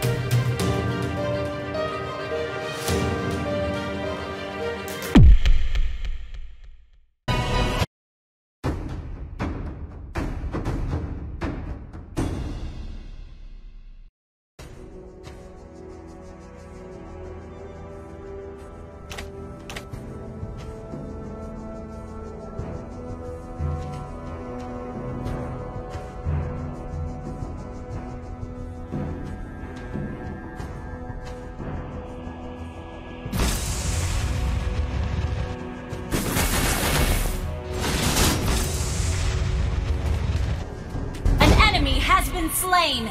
Has been slain.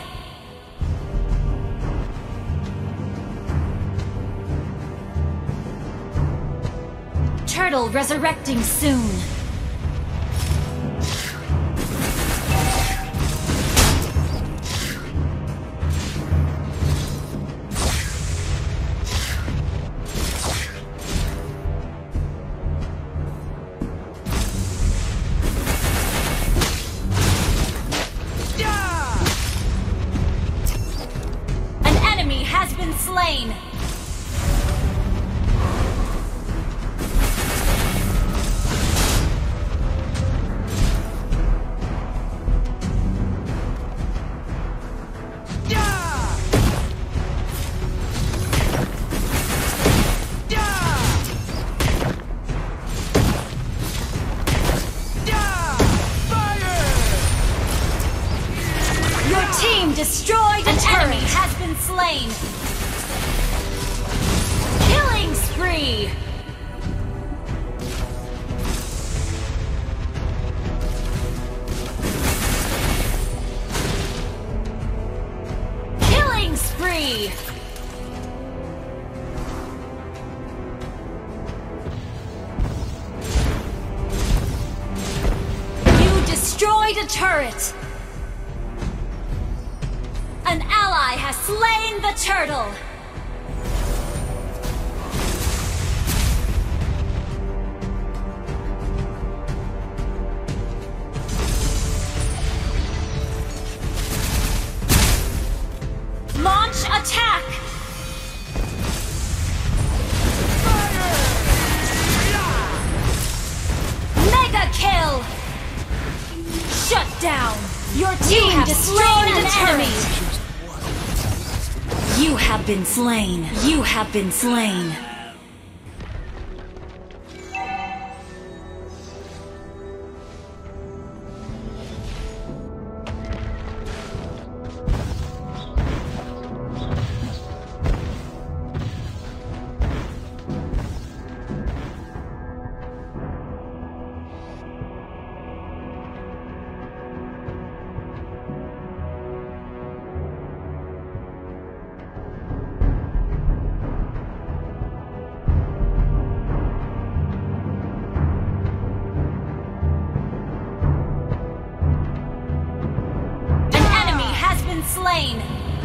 Turtle resurrecting soon. Slain. Your team destroyed a turret. Enemy has been slain. Killing spree! Killing spree! You destroyed a turret! An ally has slain the turtle! Launch attack! Fire! Mega kill! Shut down! Your team destroyed an enemy! You have been slain! You have been slain! Slain.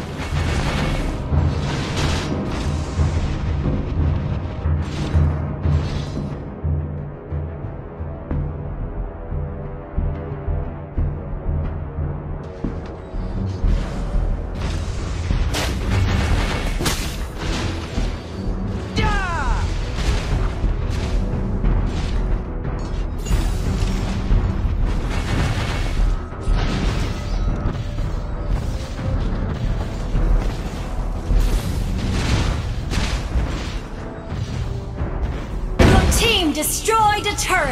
Destroyed a turret!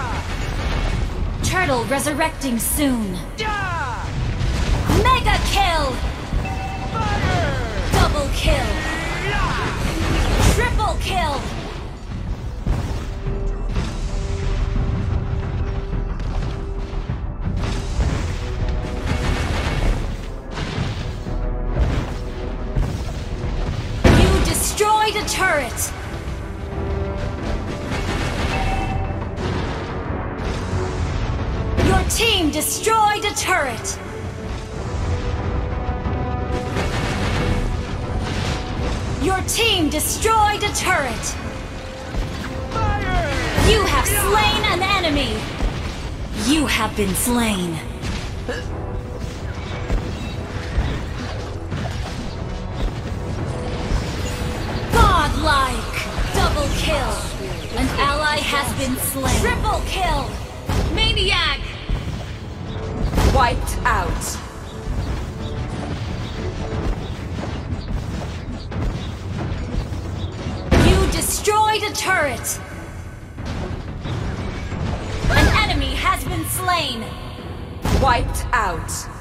Turtle resurrecting soon! Mega kill! Double kill! Triple kill! You destroyed a turret! Team destroyed a turret! Your team destroyed a turret! Fire! You have slain an enemy! You have been slain! been slain. Triple kill. Maniac. Wiped out. You destroyed a turret. An enemy has been slain. Wiped out.